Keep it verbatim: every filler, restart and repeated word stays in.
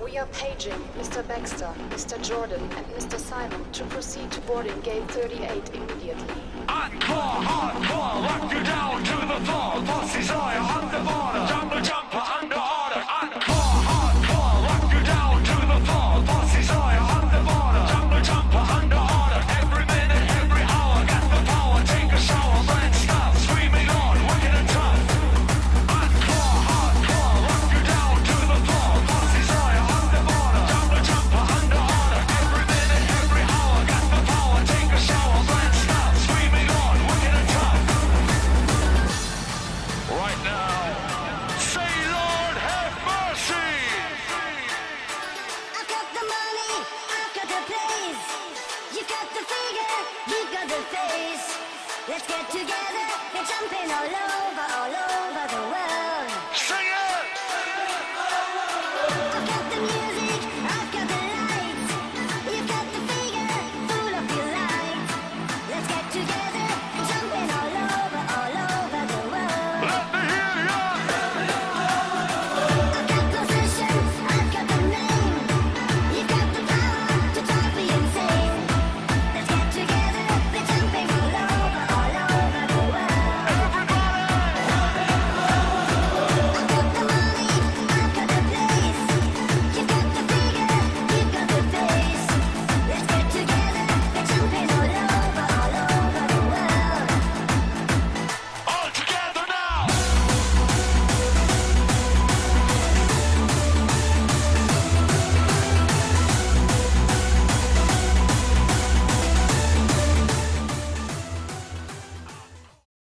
We are paging Mister Baxter, Mister Jordan, and Mister Simon to proceed to boarding gate thirty-eight immediately. Hardcore, hardcore, rock you down to the floor. Pussy Sawyer on the border. Jungle